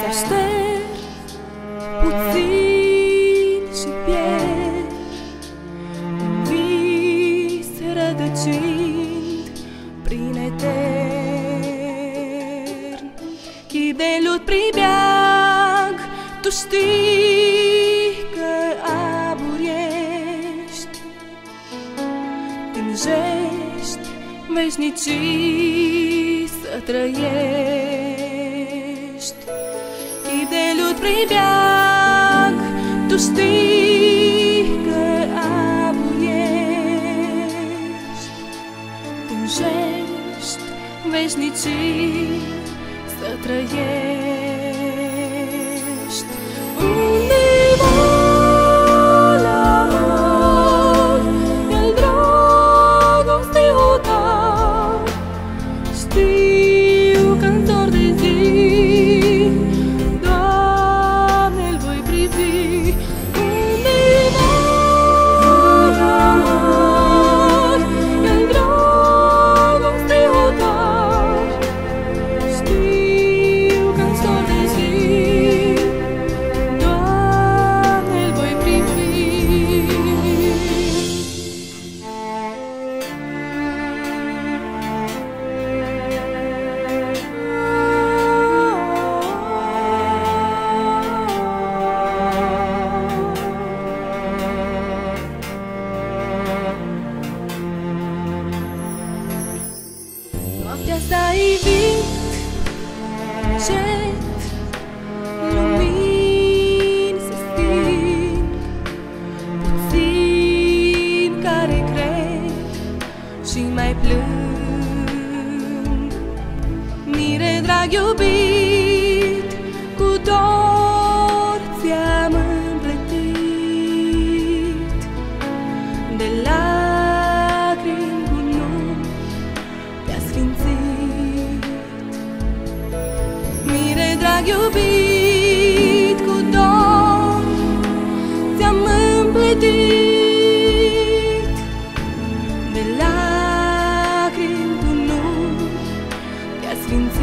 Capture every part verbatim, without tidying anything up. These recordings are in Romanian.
aștept puțin și pierd în vis rădăcind prin etern. Chip de lut pribeag, tu știi că abur ești, tânjești veșnicii să trăiești. Chip de lut pribeag, tu știi că abur ești, tânjești veșnicii să trăiești. Undeva la mor, el dragoste hotar, știu că-n zor de zi, Doamne, îl voi privi. Undeva la mor, el dragoste hotar, știu că-n zor de zi, Doamne, îl voi privi. Noaptea s-a ivit, încet, lumini se sting, puțin care cred și mai plâng. Mire, drag iubit, cu dor ți-am împletit, de lacrimi cu nume te-a sfințit. Mire, drag iubit, cu dor ți-am împletit, de lacrimi cu nume te-a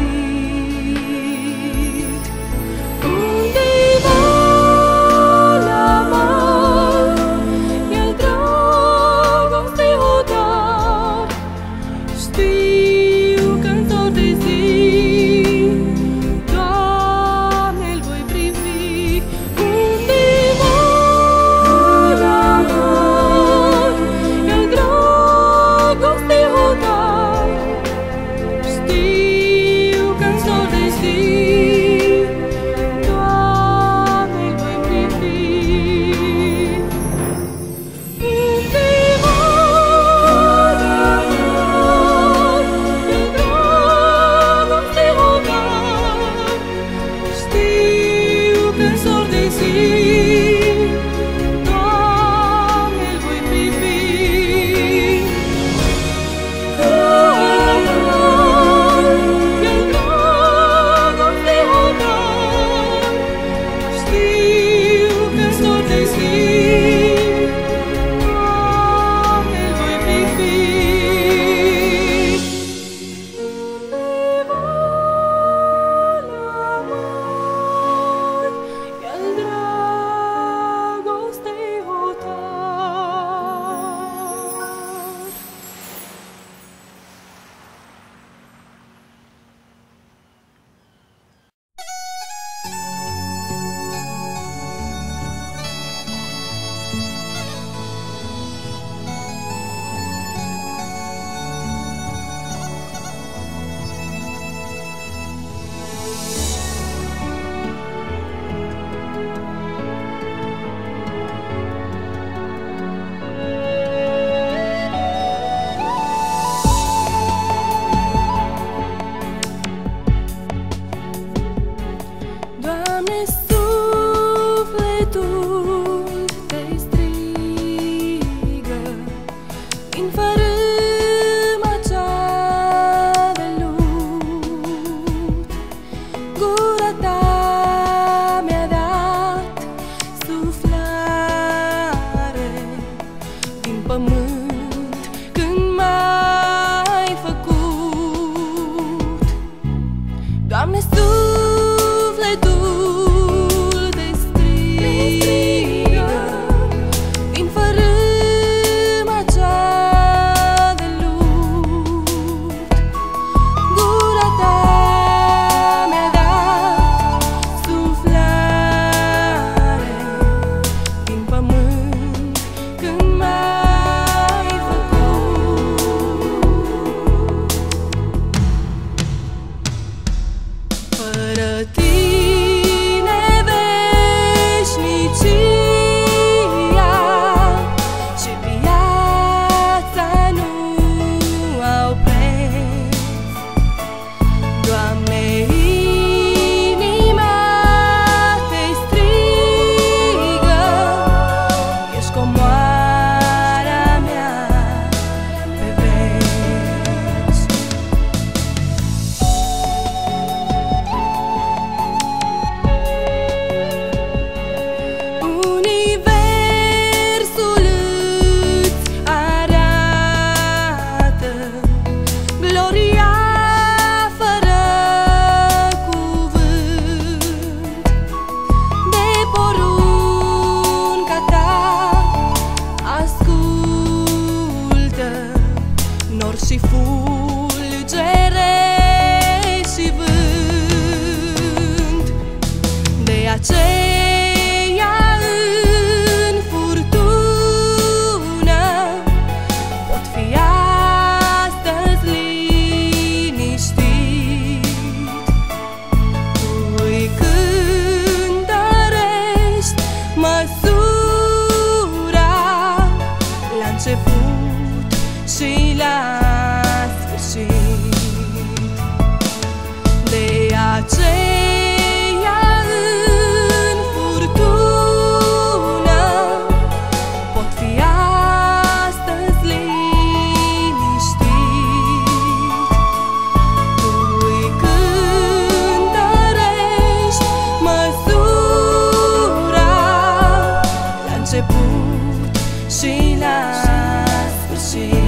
sfințit. Undeva la mor, el dragoste hotar, știu că-n zor de zi, Doamne, îl voi privi. Undeva la mor, el dragoste hotar, știu că-n zor de zi, Doamne, îl voi privi. Undeva la mor, el dragoste hotar, știu că-n zor de zi, Doamne, îl voi privi. El dragoste hotar, știu că-n zor de zi, Doamne, îl voi privi. Undeva la mor, el dragoste aceea în furtună pot fi astăzi liniștit. Tu îi cântărești măsura la început și la sfârșit. De aceea în furtună pot fi astăzi liniștit. Tu îi cântărești măsura la început și la sfârșit.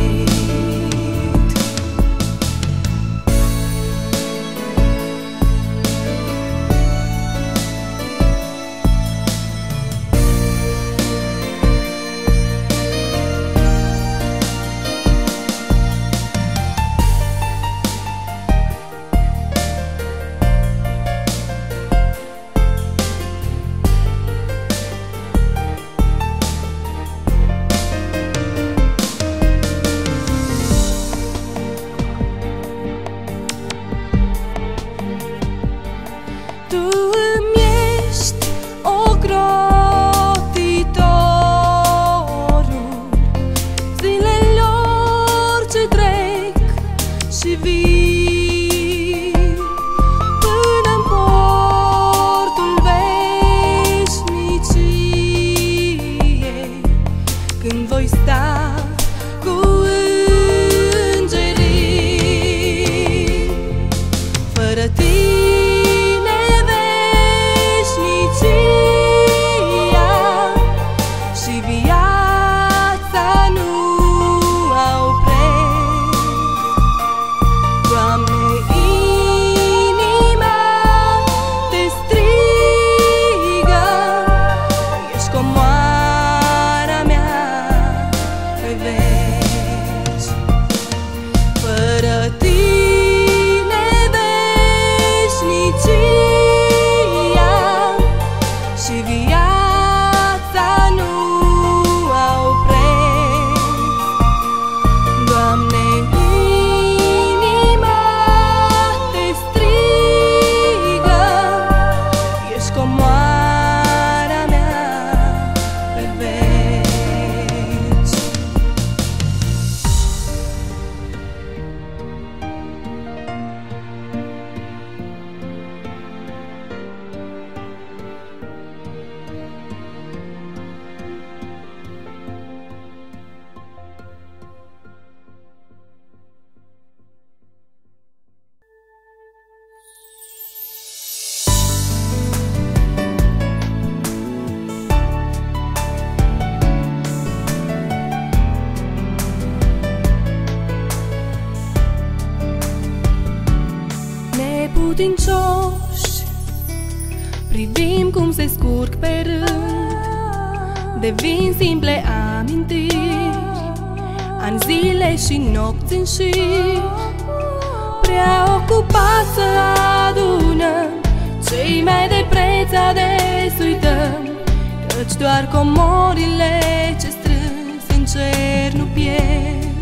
Tu îmi ești ocrotitorul zilelor ce trec și vii până-n portul veșniciei, când voi sta cu îngerii. Fără tine și viața nu au preț. Doamne, inima te strigă, ești comoara mea pe veci. Fără tine veșnicia și viața nu au preț. Doamne, inima te strigă, ești comoara mea pe veci. Neputincioși privim cum se scurg pe rând, devin simple amintiri, ani, zile și nopți în șir. Prea ocupați să adunăm cei mai de preț ades uităm, căci doar comorile ce strâns în cer nu pierd.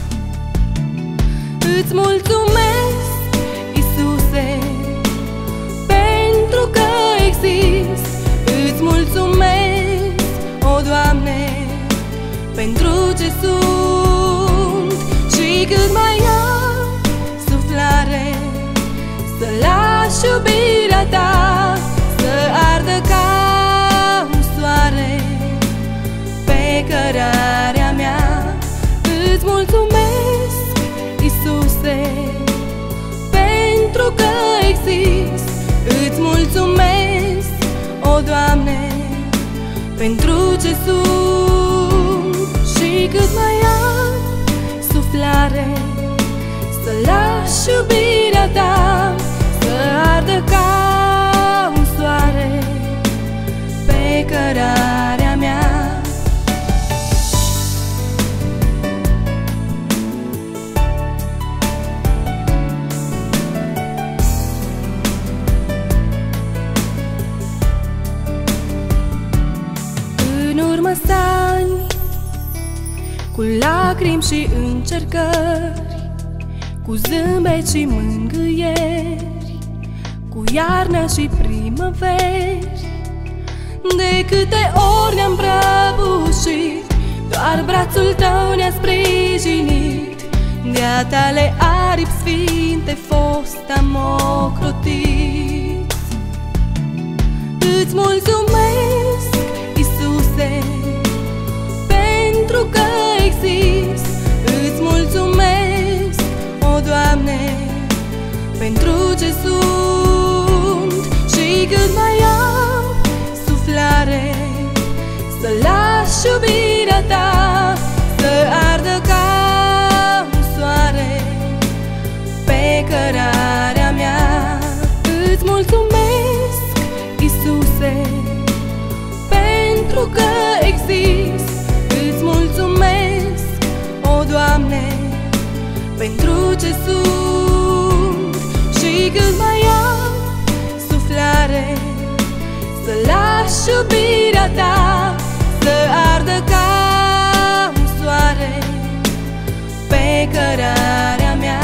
Îți mulțumesc, Iisuse, pentru că exist. Îți mulțumesc, o Doamne, pentru ce sunt. Și cât mai am suflare, să lași iubirea ta să ardă ca un soare pe cărarea mea. Îți mulțumesc, Iisuse, pentru că exist. Îți mulțumesc, o Doamne, pentru ce sunt. Și cât mai am suflare, să lași iubirea ta să ardă ca un soare pe cărarea mea. șase ani, cu lacrimi și încercări, cu zâmbet și mângâieri, cu iarnă și primăveri. De câte ori ne-am prăbușit, doar brațul tău ne-a sprijinit. De-a tale aripi sfinte fost am ocrotit. Îți mulțumesc, Iisuse, pentru că exist. Îți mulțumesc, o Doamne, pentru ce sunt. Și cât mai am suflare, să lași iubirea ta să ardă ca un soare pe cărarea mea. Îți mulțumesc, Iisuse, pentru că exist. Îți mulțumesc, o Doamne, pentru ce sunt. Și cât mai am suflare, să lași iubirea ta să ardă ca un soare pe cărarea mea.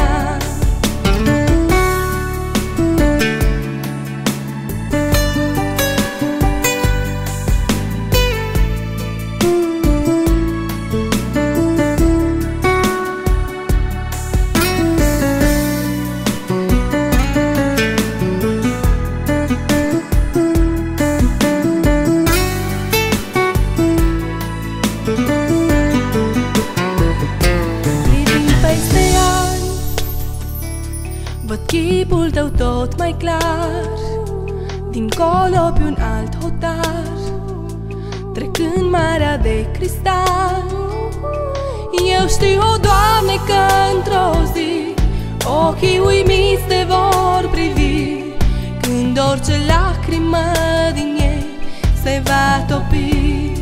Văd chipul tău tot mai clar, dincolo pe un alt hotar, trecând marea de cristal. Eu știu, o Doamne, că într-o zi ochii uimiți te vor privi, când orice lacrimă din ei se va topi.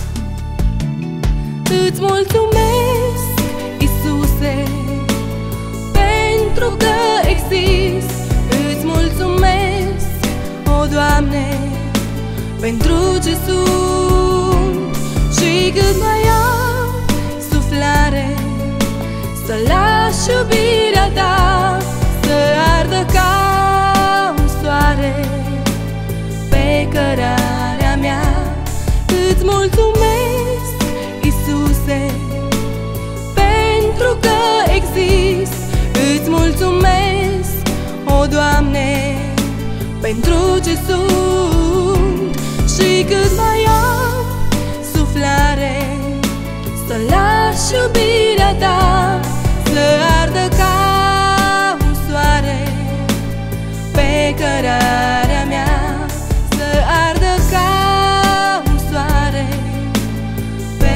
Îți mulțumesc, Iisuse, pentru că exist. Îți mulțumesc, o Doamne, pentru ce sunt. Și cât mai am suflare, să lași iubirea ta să ardă ca un soare pe cărarea mea. Îți mulțumesc, Iisuse, pentru că exist. Îți mulțumesc, o Doamne, pentru ce sunt. Și cât mai am suflare, să lași iubirea ta să ardă ca un soare pe cărarea mea. Să ardă ca un soare pe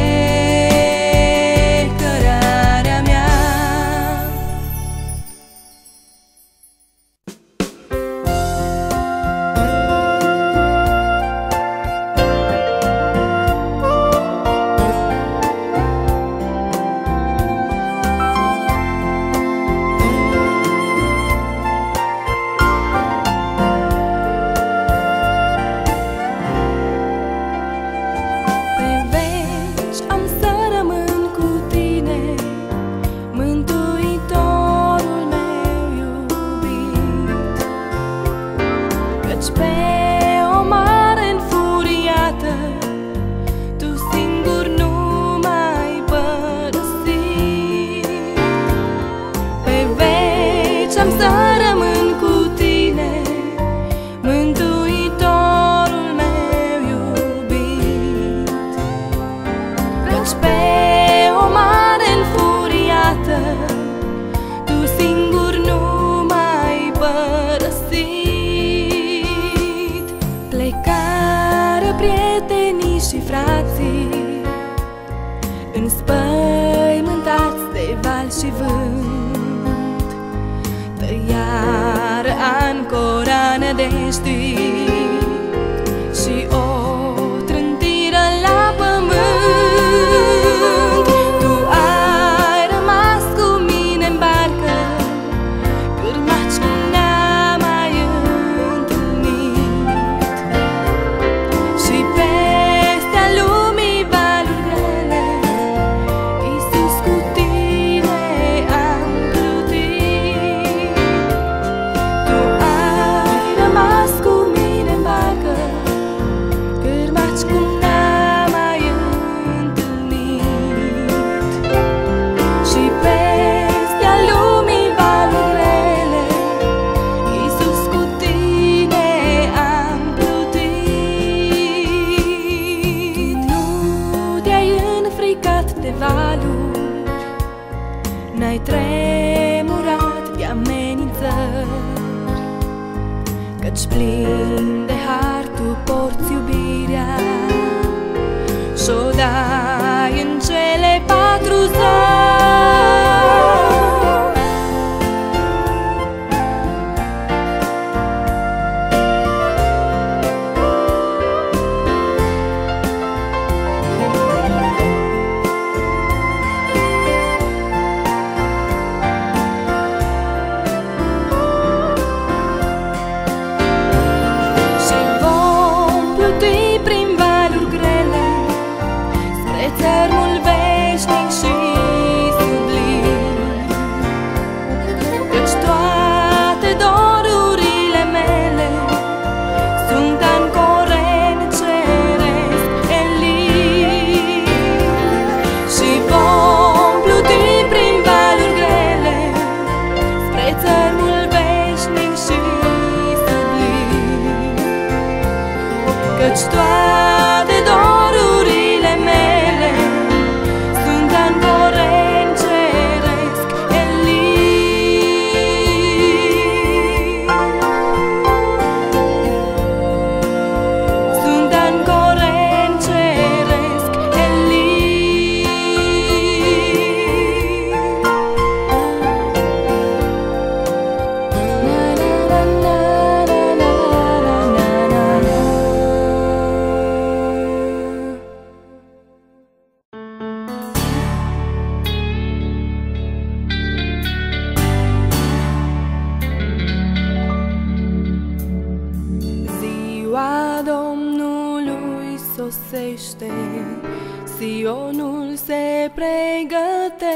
cărarea mea. Înspăimântați de val și vânt, tăiară ancora nădejdii și o trântiră la pământ. Tu ai rămas cu mine în barcă, cârmaci cum n-am mai întâlnit, și peste lumii va mai tremurat de amenințări, căci plin de har tu porți iubirea și-o dai în cele patru zări. Țărmul veșnic și sublim, căci toate dorurile mele sunt ancore în ceresc elin. Și vom pluti prin valuri grele spre țărmul veșnic și sublim, căci toate dorurile mele sunt ancore în ceresc elin. Sunt ancore în ceresc elin. Na na na na na na na na. Ziua Domnului sosește, Sionul se pregătește.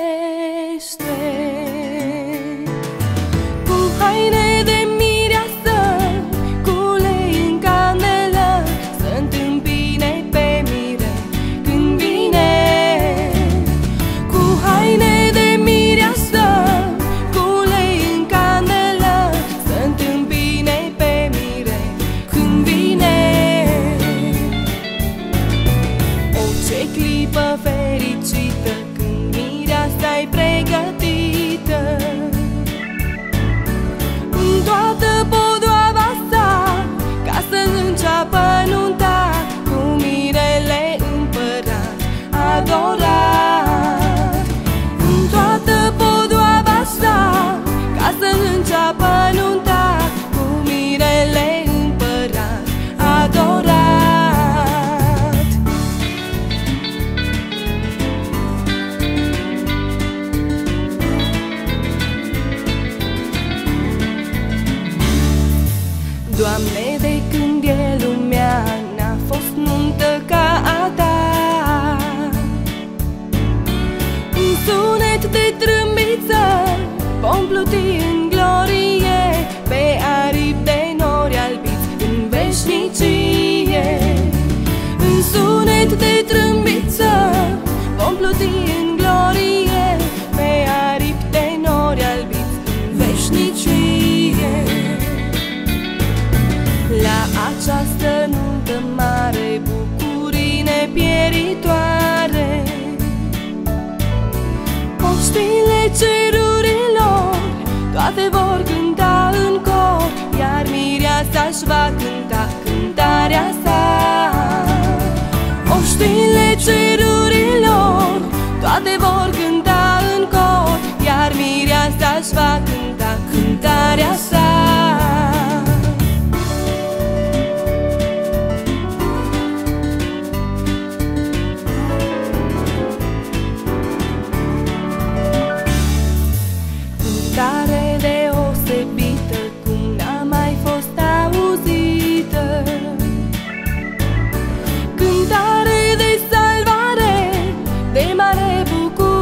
Cu haine de mireasă, cu ulei în candelă, să întâmpine pe mire când vine. Cu haine de mireasă, cu ulei în candelă, să întâmpine pe mire când vine. O, ce clipă fericită când mireasa-i pregătită, în toată podoaba sa, ca să înceapă nunta cu mirele împărat adorat. În toată podoaba sa, ca să înceapă nunta cu mirele împărat adorat. Doamne, de când e lumea, n-a fost nuntă ca a ta. Un sunet de trâmbiță vom pluti în glorie, pe aripi de nori albiți în veșnicie. Un sunet de trâmbiță vom pluti în glorie, pe aripi de nori albiți în veșnicie. La această nuntă mare, bucurii nepieritoare, oștile cerurilor toate vor cânta în cor, iar mireasa-și va cânta cântarea sa. Oștile cerurilor toate vor cânta în cor, iar mireasa-și va cânta cântarea sa. Cântare deosebită, cum n-a mai fost auzită, cântare de salvare, de mare bucurie.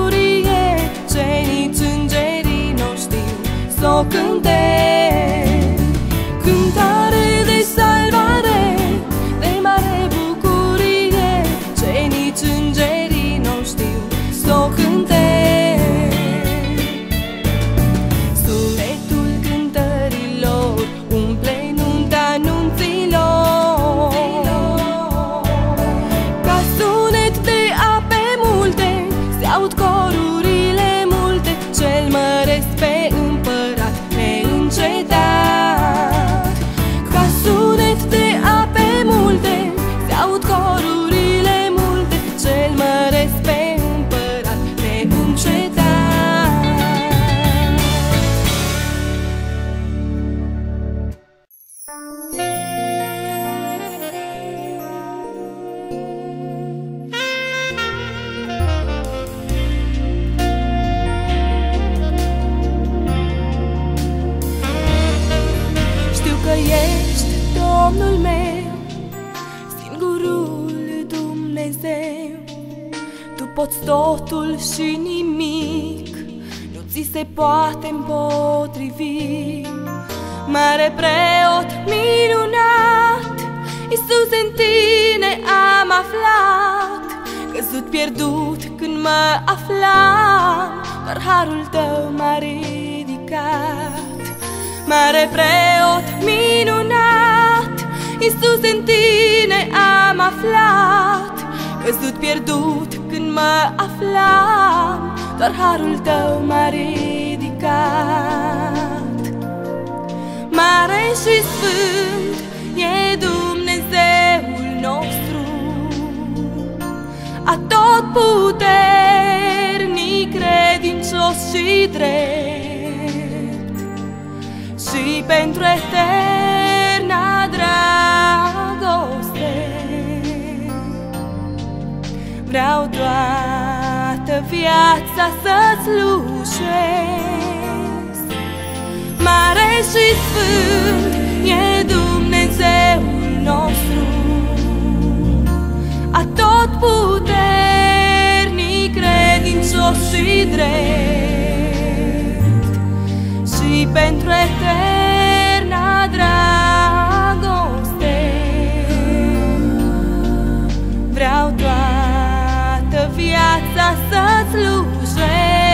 poți totul și nimic nu ți se poate împotrivi. Mare preot minunat, Iisus, în tine am aflat, căzut pierdut când mă aflam, doar harul tău m-a ridicat. Mare preot minunat, Iisus, în tine am aflat, căzut pierdut când mă aflam, doar harul tău m-a ridicat. Mare și sfânt e Dumnezeul nostru, atotputernic, credincios și drept, și pentru eterna dragoste vreau toată viața să slujesc. Mare și sfânt e Dumnezeul nostru, atotputernic, credincios și drept, și pentru eterna dragoste vreau toată viața să slujesc.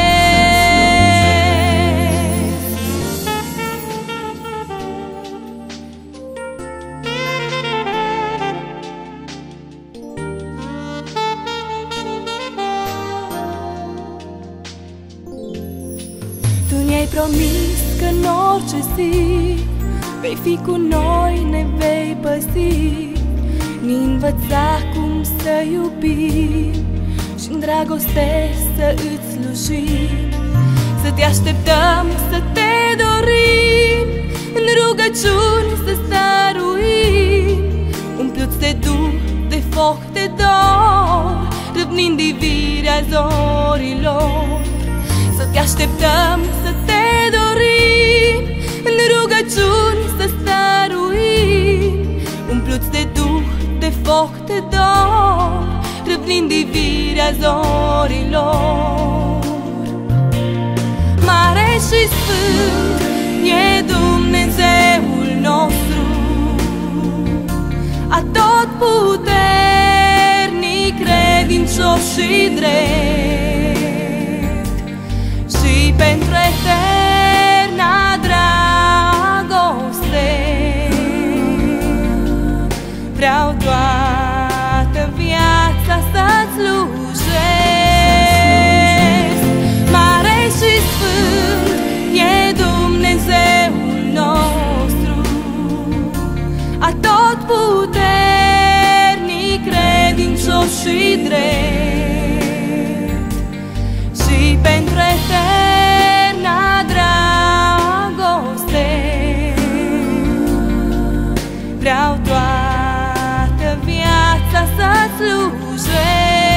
Tu ne-ai promis că în orice zi vei fi cu noi, ne vei păzi, ne învăța cum să iubim și-n dragoste să îți slujim, să te așteptăm, să te dorim, în rugăciuni să stăruim, umpluți de Duh, de foc, de dor, râvnind ivirea zorilor. Să te așteptăm, să te dorim, în rugăciuni să stăruim, umpluți de Duh, de foc, de dor, râvnind ivirea zorilor. Mare și sfânt e Dumnezeul nostru, atotputernic, credincios și drept, și pentru eterna dragoste vreau toată viața să-ți slujesc. Mare și sfânt e Dumnezeul nostru, atotputernic, credincios și drept, și pentru eterna dragoste vreau toată viața să-ți slujesc.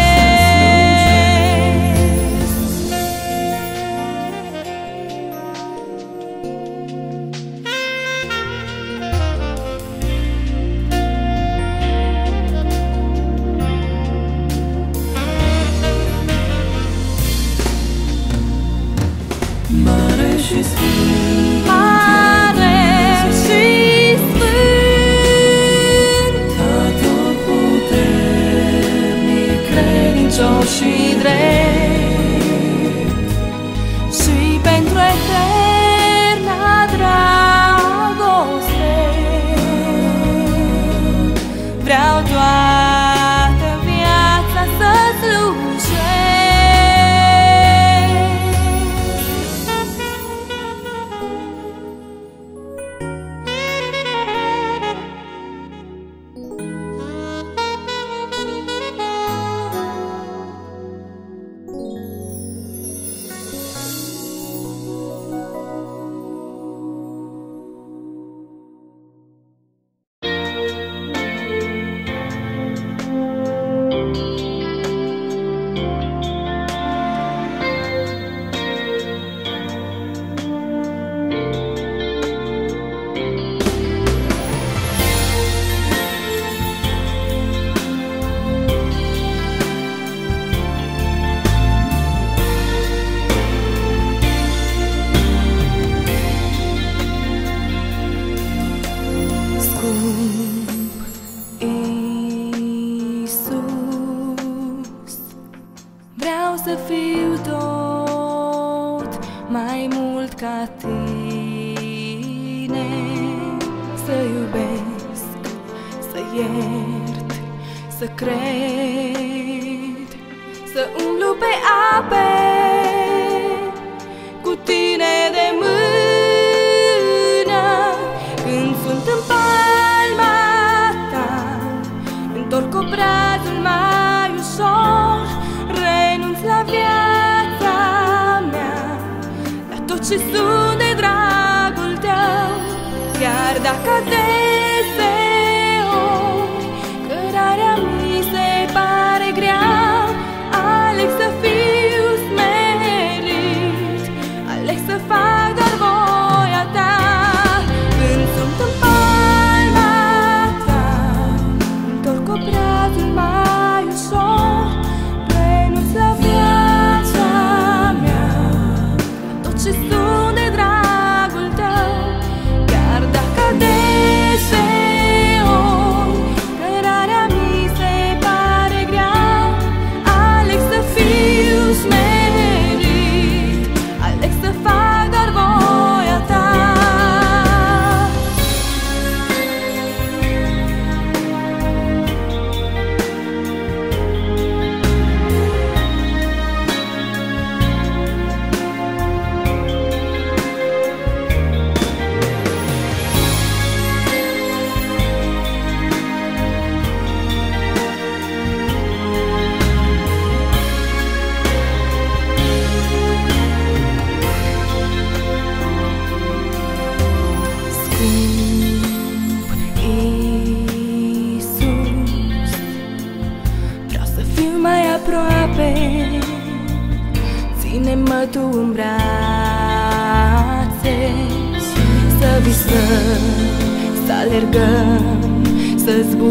Mare și sfânt, Mare și sfânt, atotputernic, credincios și drept, și pentru eterna dragoste vreau toată viața să slujesc. să fiu tot mai mult ca tine, să iubesc, să iert, să cred, să umblu pe ape cu tine de mână. Când sunt în palma ta, întorc obrazul mai ușor, renunț la viața mea, la tot ce sunt de dragul tău. Chiar dacă adeseori cărarea mi se pare grea, aleg să fiu smerit, aleg să fac doar voia ta. Când sunt în palma ta, întorc obrazul mai ușor, renunț la viața mea, la tot ce sunt de dragul tău. Chiar dacă adeseori cărarea mi se pare grea, aleg să fiu smerit, aleg să fac doar voia ta. Iisus, vreau să fiu mai aproape, ține-mă tu în brațe, să visăm, să alergăm, să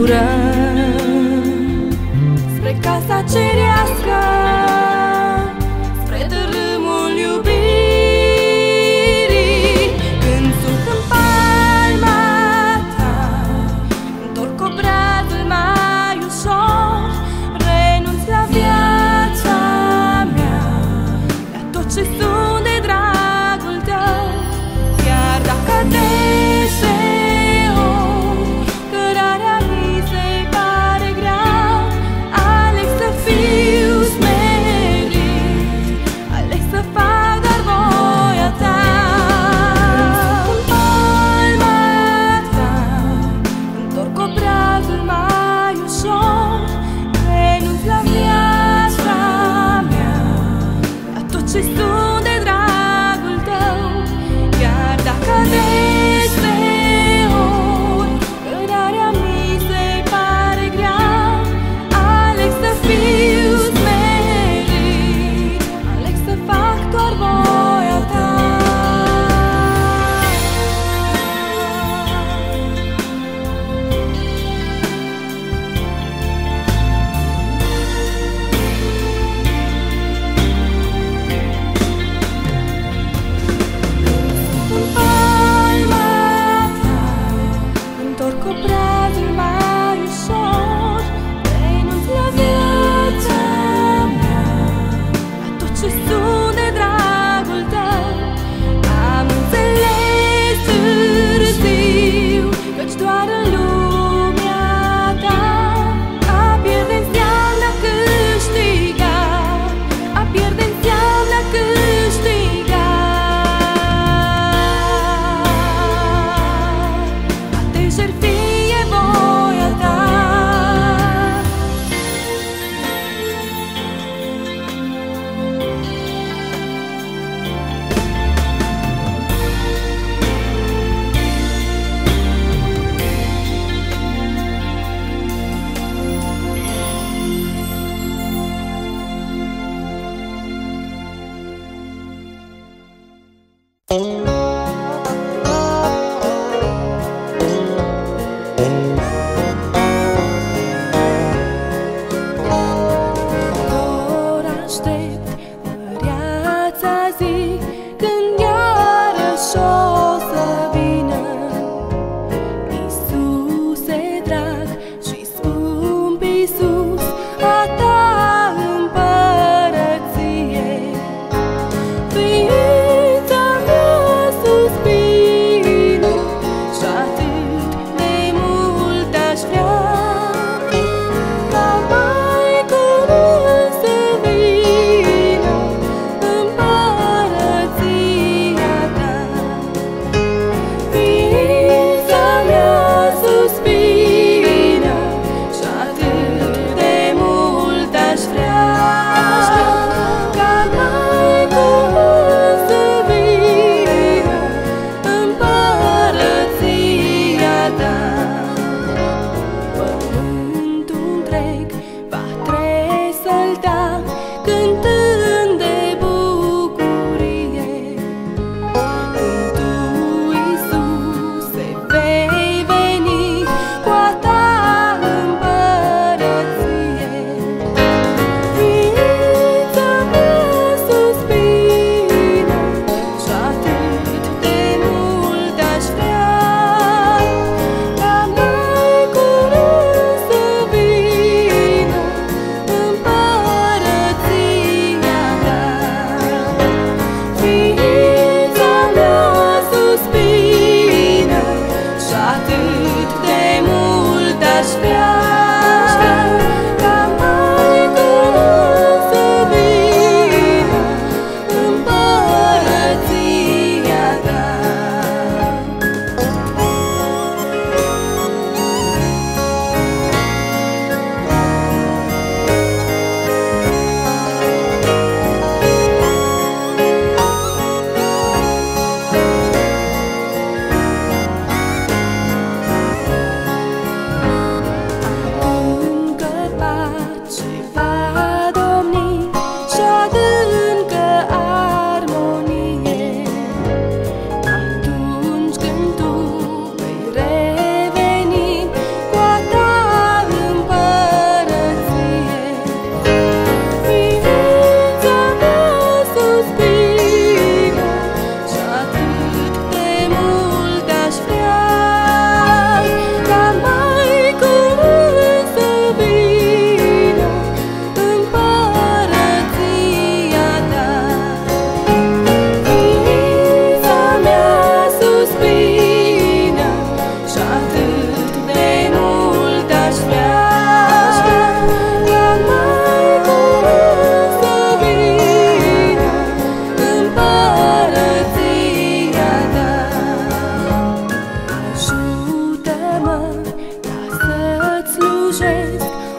zburăm spre casa cerească, spre tărâmul iubirii. Când sunt în palma ta, întorc obrazul mai ușor, renunț la viața mea, la tot ce sunt de dragul tău. Chiar dacă adeseori cărarea mi se pare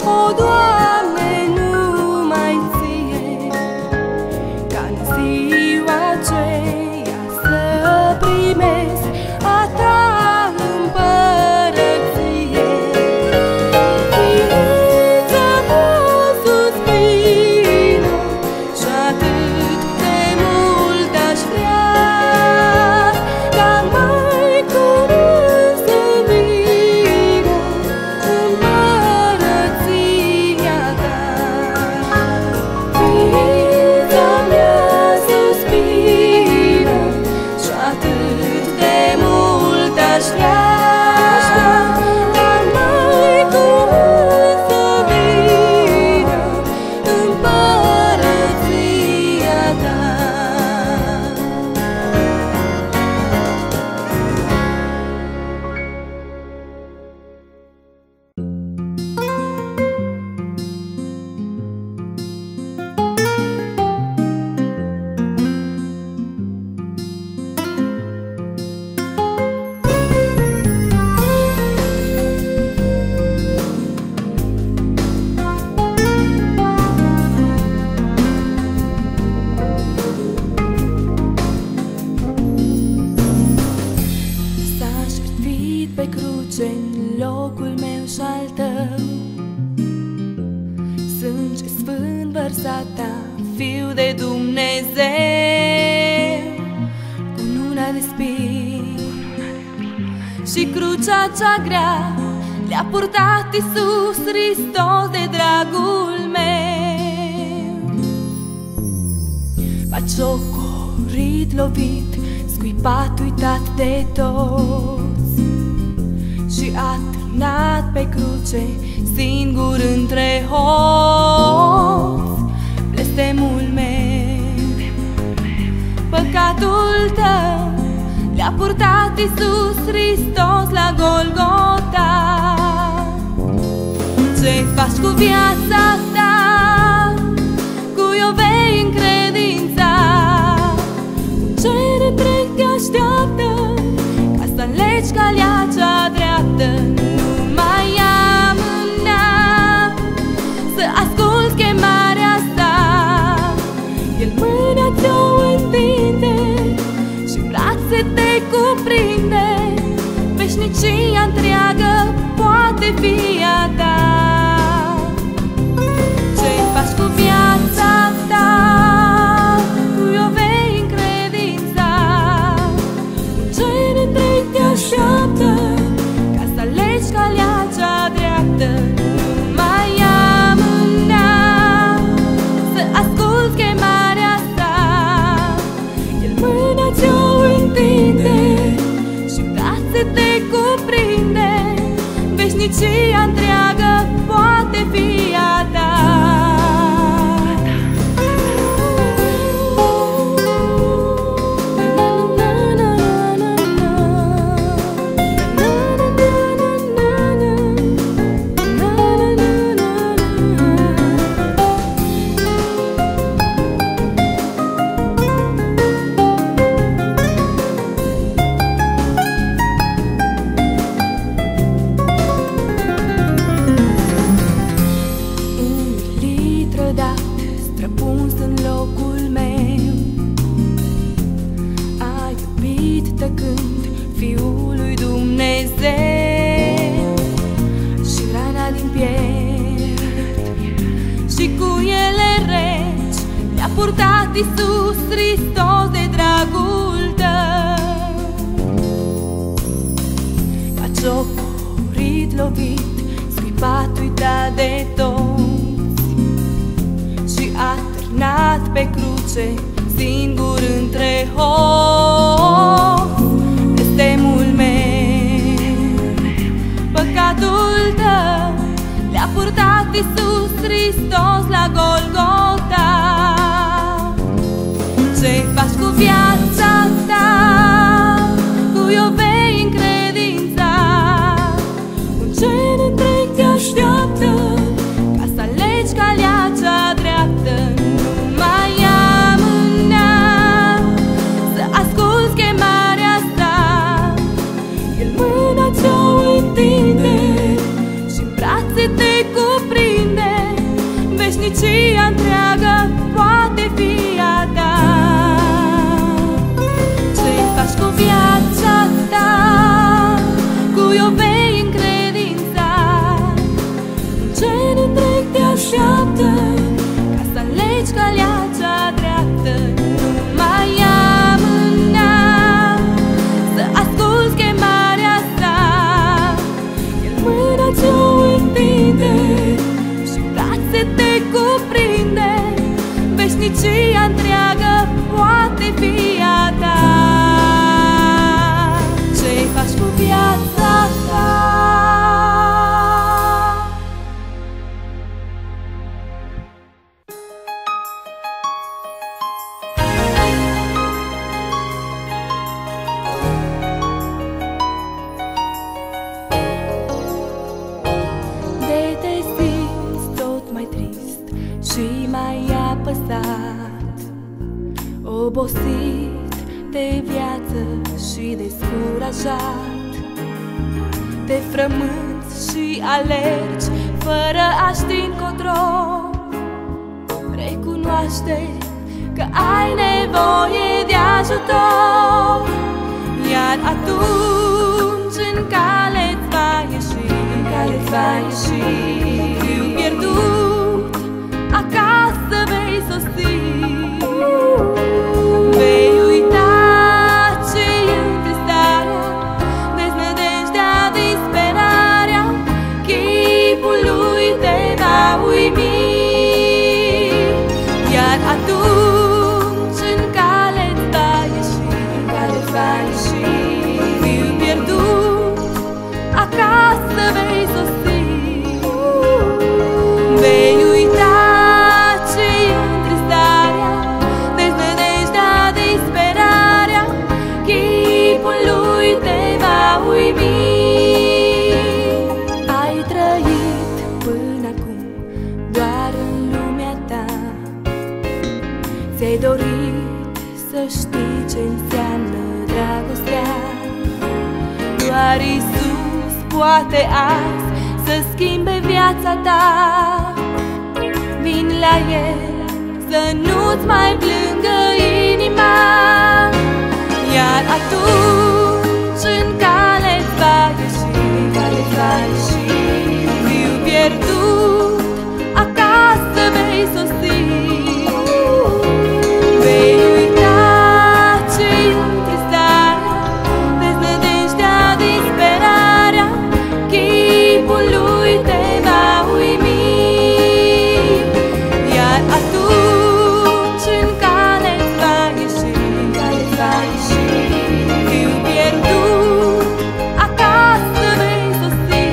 O, Doamne, numai Ție, ca în ziua aceea să primesc a Ta împărăție. Ființa mea suspină și atât de mult aș vrea ca mai curând să vină împărăția Ta. Ființa mea suspină și atât de mult aș vrea ca mai curând să vină împărăția Ta. S-a jertfit pe cruce în locul meu și al Tău, sânge sfânt vărsat, Fiu de Dumnezeu, cu luna de spin și crucea cea grea le-a purtat Iisus Hristos de dragul meu. Batjocorit, lovit, scuipat, uitat de toți și atârnat pe cruce singur între hoți. Blestemul meu, păcatul Tău le-a purtat Iisus Hristos la Golgota. Ce faci cu viața Ta? Cui o vei încredința? Un cer întreg te așteaptă ca să alegi calea cea dreaptă. Nu mai amâna să asculți chemarea Sa. El mâna ți-o întinde și în brațe te cuprinde. Veșnicia întreagă poate fi a Ta. Ce-i faci cu viața Ta? Cui o vei încredința? Un cer întreg te așteaptă ca să alegi calea cea dreaptă. Nu mai amâna să asculți chemarea Sa. El mâna ți-o întinde și în brațe te cuprinde. Veșnicia întreagă poate fi a Ta. Străpuns în locul meu, ai iubit tăcând Fiul lui Dumnezeu și rana din piept și cu ele reci le-a purtat Iisus Hristos de dragul Tău. Batjocorit, lovit, scuipat, uitat de toți și atârnat pe cruce singur între hoți. Blestemul meu, păcatul Tău le-a purtat Iisus Hristos la Golgota. Ce-i faci cu viața Ta? Cui o vei încredința? Un cer întreg te așteaptă ca să alegi calea cea dreaptă. Nu mai amâna să asculți chemarea Sa. El mâna ți-o întinde și în brațe te cuprinde. Veșnicia întreagă poate fi a ta. Ce-i faci cu viața ta? Cui o vei încredința? Un cer întreg te așteaptă ca să alegi calea cea dreaptă. Nu mai amâna să asculți chemarea sa. El mâna ți-o întinde și brațe te cuprinde. Veșnicia întreagă poate fi a ta. Ce-i faci cu viața ta? De te simți tot mai trist și mai apăsat, obosit de viață și descurajat, te frămânți și alergi fără a ști încotro. Recunoaște că ai nevoie de ajutor, iar atunci în cale-ți va ieși, în cale-ți va ieși. Fiul pierdut, acasă vei sosi. Vei uita ce-i întristarea, deznădejdea, disperarea. Chipul lui te va uimi, iar atunci în cale-ți va ieși, în cale-ți va ieși. Fiul pierdut, acasă vei sosi. Vei uita ce-i întristarea, deznădejdea, disperarea. Chipul lui te va uimi. Ai trăit până acum doar în lumea ta. Ți-ai dorit să știi ce înseamnă dragostea. Doar Iisus poate azi să schimbe viața ta. Vin la El să nu-ți mai plângă inima, iar atunci în cale-ți va ieși, în cale-ți va ieși. Fiul pierdut, acasă vei sosi. Vei uita ce-i întristarea, deznădejdea, disperarea. Chipul lui te va uimi, iar atunci în cale-ți va ieși, în cale-ți va ieși. Fiul pierdut, acasă vei sosi.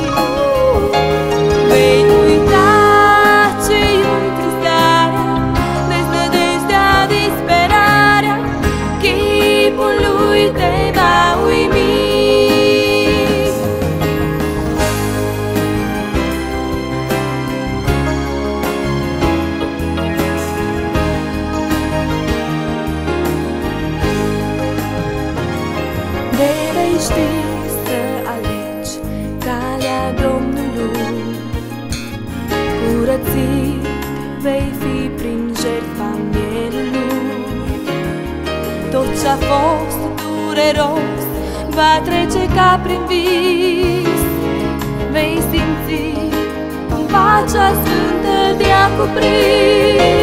Vei uita ce-i întristarea, deznădejdea, disperarea. Chipul lui te va uimi. De vei ști să alegi calea Domnului, curățit vei fi prin jertfa mielului. Tot ce-a fost dureros va trece ca prin vis. Vei simți cum pacea sfântă te-a cuprins.